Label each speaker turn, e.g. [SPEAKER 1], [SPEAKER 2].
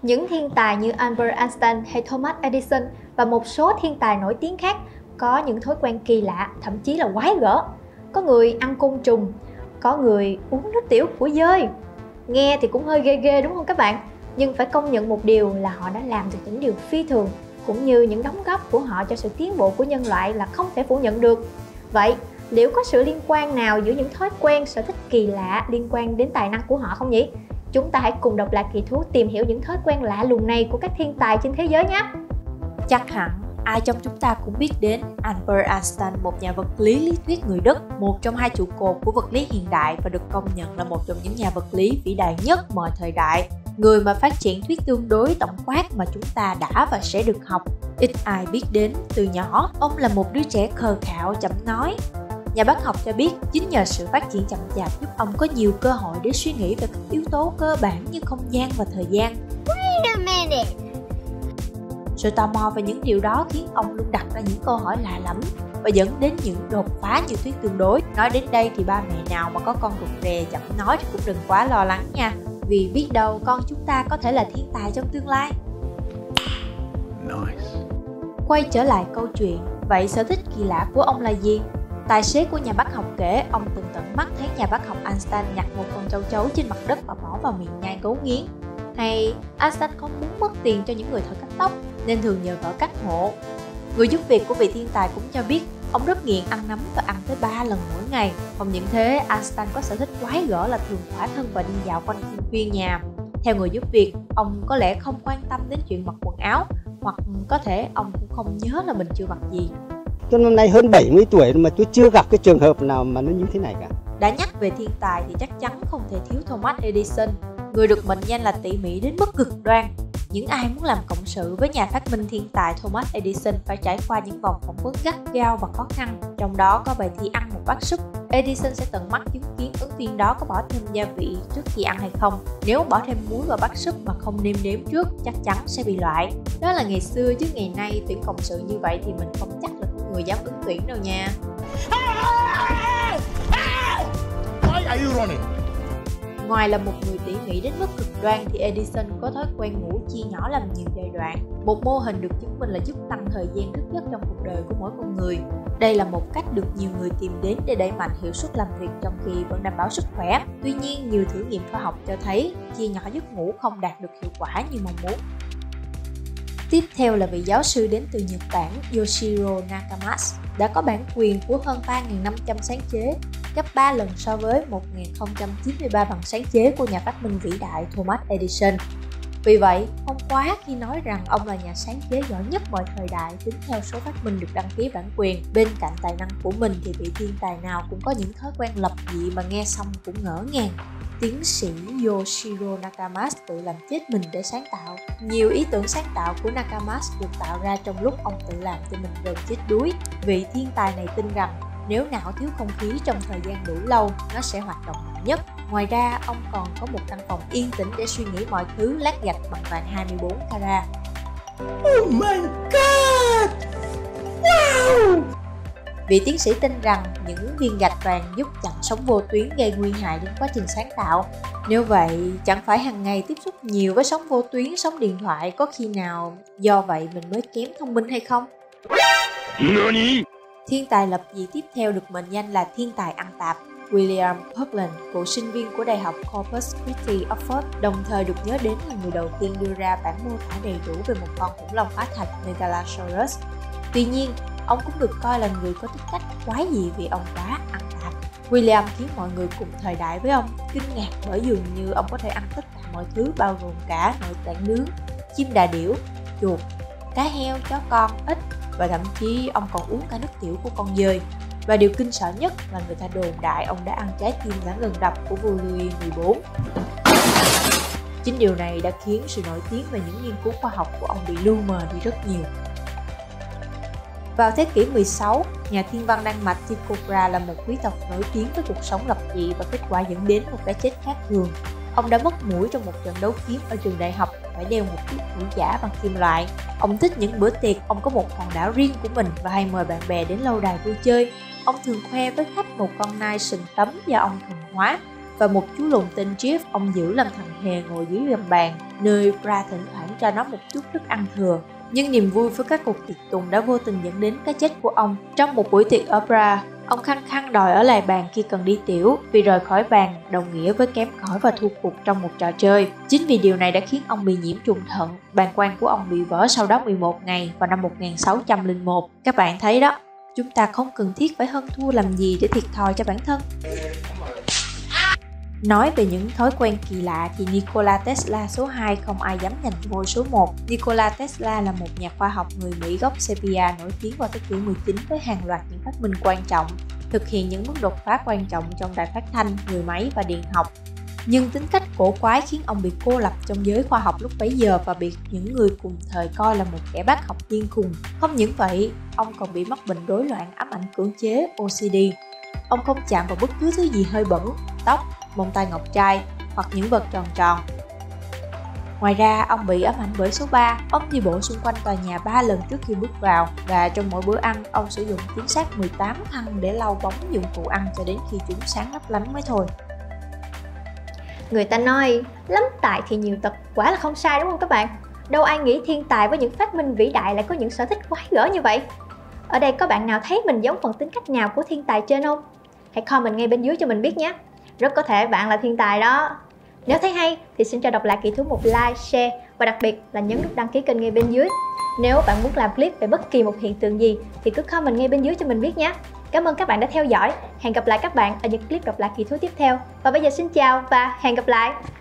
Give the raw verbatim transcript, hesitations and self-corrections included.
[SPEAKER 1] Những thiên tài như Albert Einstein hay Thomas Edison và một số thiên tài nổi tiếng khác có những thói quen kỳ lạ, thậm chí là quái gở. Có người ăn côn trùng, có người uống nước tiểu của dơi. Nghe thì cũng hơi ghê ghê đúng không các bạn? Nhưng phải công nhận một điều là họ đã làm được những điều phi thường, cũng như những đóng góp của họ cho sự tiến bộ của nhân loại là không thể phủ nhận được. Vậy, liệu có sự liên quan nào giữa những thói quen, sở thích kỳ lạ liên quan đến tài năng của họ không nhỉ? Chúng ta hãy cùng độc lạ kỳ thú tìm hiểu những thói quen lạ lùng này của các thiên tài trên thế giới nhé!
[SPEAKER 2] Chắc hẳn ai trong chúng ta cũng biết đến Albert Einstein, một nhà vật lý lý thuyết người Đức, một trong hai trụ cột của vật lý hiện đại và được công nhận là một trong những nhà vật lý vĩ đại nhất mọi thời đại. Người mà phát triển thuyết tương đối tổng quát mà chúng ta đã và sẽ được học. Ít ai biết đến từ nhỏ, ông là một đứa trẻ khờ khạo, chậm nói. Nhà bác học cho biết chính nhờ sự phát triển chậm chạp giúp ông có nhiều cơ hội để suy nghĩ về các yếu tố cơ bản như không gian và thời gian.
[SPEAKER 3] Wait a minute.
[SPEAKER 2] Sự tò mò về những điều đó khiến ông luôn đặt ra những câu hỏi lạ lẫm và dẫn đến những đột phá như thuyết tương đối. Nói đến đây thì ba mẹ nào mà có con rụt rè chậm nói thì cũng đừng quá lo lắng nha, vì biết đâu con chúng ta có thể là thiên tài trong tương lai.
[SPEAKER 4] Nice.
[SPEAKER 2] Quay trở lại câu chuyện, vậy sở thích kỳ lạ của ông là gì? Tài xế của nhà bác học kể ông từng tận mắt thấy nhà bác học Einstein nhặt một con châu chấu trên mặt đất và bỏ vào miệng nhai gấu nghiến. Hay Einstein không muốn mất tiền cho những người thợ cắt tóc nên thường nhờ vợ cắt hộ. Người giúp việc của vị thiên tài cũng cho biết ông rất nghiện ăn nấm và ăn tới ba lần mỗi ngày. Không những thế, Einstein có sở thích quái gở là thường khỏa thân và đi dạo quanh khuôn viên nhà. Theo người giúp việc, ông có lẽ không quan tâm đến chuyện mặc quần áo, hoặc có thể ông cũng không nhớ là mình chưa mặc gì.
[SPEAKER 5] Tôi năm nay hơn bảy mươi tuổi mà tôi chưa gặp cái trường hợp nào mà nó như thế này cả.
[SPEAKER 2] Đã nhắc về thiên tài thì chắc chắn không thể thiếu Thomas Edison, người được mệnh danh là tỉ mỉ đến mức cực đoan. Những ai muốn làm cộng sự với nhà phát minh thiên tài Thomas Edison phải trải qua những vòng phỏng vấn gắt gao và khó khăn. Trong đó có bài thi ăn một bát súp. Edison sẽ tận mắt chứng kiến ứng viên đó có bỏ thêm gia vị trước khi ăn hay không. Nếu bỏ thêm muối vào bát súp mà không nêm nếm trước, chắc chắn sẽ bị loại. Đó là ngày xưa, chứ ngày nay tuyển cộng sự như vậy thì mình không chắc là có người dám ứng tuyển đâu nha.
[SPEAKER 4] Why are you running?
[SPEAKER 2] Ngoài là một người tỉ mỉ đến mức cực đoan thì Edison có thói quen ngủ chia nhỏ làm nhiều giai đoạn. Một mô hình được chứng minh là giúp tăng thời gian thức giấc trong cuộc đời của mỗi con người. Đây là một cách được nhiều người tìm đến để đẩy mạnh hiệu suất làm việc trong khi vẫn đảm bảo sức khỏe. Tuy nhiên, nhiều thử nghiệm khoa học cho thấy chia nhỏ giấc ngủ không đạt được hiệu quả như mong muốn. Tiếp theo là vị giáo sư đến từ Nhật Bản Yoshiro Nakamatsu, đã có bản quyền của hơn ba nghìn năm trăm sáng chế, gấp ba lần so với một nghìn không trăm chín mươi ba bằng sáng chế của nhà phát minh vĩ đại Thomas Edison. Vì vậy, không quá khi nói rằng ông là nhà sáng chế giỏi nhất mọi thời đại tính theo số phát minh được đăng ký bản quyền. Bên cạnh tài năng của mình thì vị thiên tài nào cũng có những thói quen lập dị mà nghe xong cũng ngỡ ngàng. Tiến sĩ Yoshiro Nakamatsu tự làm chết mình để sáng tạo. Nhiều ý tưởng sáng tạo của Nakamatsu được tạo ra trong lúc ông tự làm cho mình gần chết đuối. Vị thiên tài này tin rằng nếu não thiếu không khí trong thời gian đủ lâu, nó sẽ hoạt động mạnh nhất. Ngoài ra, ông còn có một căn phòng yên tĩnh để suy nghĩ mọi thứ lát gạch bằng vàng hai mươi bốn carat.
[SPEAKER 4] Oh my god! Wow!
[SPEAKER 2] Vị tiến sĩ tin rằng những viên gạch vàng giúp chặn sóng vô tuyến gây nguy hại đến quá trình sáng tạo. Nếu vậy, chẳng phải hàng ngày tiếp xúc nhiều với sóng vô tuyến, sóng điện thoại, có khi nào do vậy mình mới kém thông minh hay không?
[SPEAKER 4] Nani?
[SPEAKER 2] Thiên tài lập dị tiếp theo được mệnh danh là thiên tài ăn tạp. William Hoagland, cựu sinh viên của Đại học Corpus Christi, Oxford, đồng thời được nhớ đến là người đầu tiên đưa ra bản mô tả đầy đủ về một con khủng long hóa thạch Megalosaurus. Tuy nhiên, ông cũng được coi là người có tính cách quái dị vì ông quá ăn tạp. William khiến mọi người cùng thời đại với ông kinh ngạc bởi dường như ông có thể ăn tất cả mọi thứ bao gồm cả nội tạng nướng, chim đà điểu, chuột, cá heo, chó con, ếch và thậm chí ông còn uống cả nước tiểu của con dơi. Và điều kinh sợ nhất là người ta đồn đại ông đã ăn trái tim đã ngừng đập của vua Louis mười bốn. Chính điều này đã khiến sự nổi tiếng về những nghiên cứu khoa học của ông bị lu mờ đi rất nhiều. Vào thế kỷ mười sáu, nhà thiên văn Đan Mạch Tycho Brahe là một quý tộc nổi tiếng với cuộc sống lập dị và kết quả dẫn đến một cái chết khác thường. Ông đã mất mũi trong một trận đấu kiếm ở trường đại học, phải đeo một chiếc mũi giả bằng kim loại. Ông thích những bữa tiệc, ông có một hòn đảo riêng của mình và hay mời bạn bè đến lâu đài vui chơi. Ông thường khoe với khách một con nai sừng tấm do ông thuần hóa. và một chú lùn tên Jeff ông giữ làm thằng hề ngồi dưới gầm bàn, nơi Brad thỉnh thoảng cho nó một chút thức ăn thừa. Nhưng niềm vui với các cuộc tiệc tùng đã vô tình dẫn đến cái chết của ông. Trong một buổi tiệc ở Bra, ông khăng khăng đòi ở lại bàn khi cần đi tiểu, vì rời khỏi bàn đồng nghĩa với kém cỏi và thua cuộc trong một trò chơi. Chính vì điều này đã khiến ông bị nhiễm trùng thận. Bàng quang của ông bị vỡ sau đó mười một ngày vào năm một nghìn sáu trăm lẻ một. Các bạn thấy đó, chúng ta không cần thiết phải hơn thua làm gì để thiệt thòi cho bản thân. Nói về những thói quen kỳ lạ thì Nikola Tesla số hai không ai dám giành ngôi số một. Nikola Tesla là một nhà khoa học người Mỹ gốc Serbia nổi tiếng vào thế kỷ mười chín với hàng loạt những phát minh quan trọng, thực hiện những bước đột phá quan trọng trong đài phát thanh, người máy và điện học. Nhưng tính cách cổ quái khiến ông bị cô lập trong giới khoa học lúc bấy giờ và bị những người cùng thời coi là một kẻ bác học điên khùng. Không những vậy, ông còn bị mắc bệnh rối loạn ám ảnh cưỡng chế O C D. Ông không chạm vào bất cứ thứ gì hơi bẩn, tóc, mông tay ngọc trai hoặc những vật tròn tròn. Ngoài ra, ông bị ám ảnh bởi số ba. Ông đi bộ xung quanh tòa nhà ba lần trước khi bước vào, và trong mỗi bữa ăn, ông sử dụng chính xác mười tám khăn để lau bóng dụng cụ ăn cho đến khi chúng sáng lấp lánh mới thôi.
[SPEAKER 1] Người ta nói, lắm tài thì nhiều tật, quả là không sai đúng không các bạn? Đâu ai nghĩ thiên tài với những phát minh vĩ đại lại có những sở thích quái gở như vậy. Ở đây có bạn nào thấy mình giống phần tính cách nào của thiên tài trên không? Hãy comment ngay bên dưới cho mình biết nhé. Rất có thể bạn là thiên tài đó. Nếu thấy hay thì xin cho Độc Lạ Kỳ Thú một like, share và đặc biệt là nhấn nút đăng ký kênh ngay bên dưới. Nếu bạn muốn làm clip về bất kỳ một hiện tượng gì thì cứ comment ngay bên dưới cho mình biết nhé. Cảm ơn các bạn đã theo dõi. Hẹn gặp lại các bạn ở những clip Độc Lạ Kỳ Thú tiếp theo. Và bây giờ xin chào và hẹn gặp lại.